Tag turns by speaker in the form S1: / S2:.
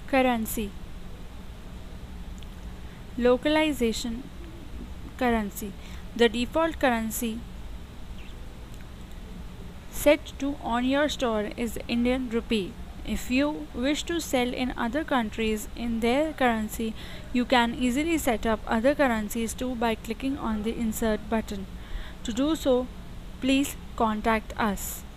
S1: Currency. Localization. Currency. The default currency set to on your store is Indian rupee. If you wish to sell in other countries in their currency, you can easily set up other currencies too by clicking on the insert button. To do so, please contact us.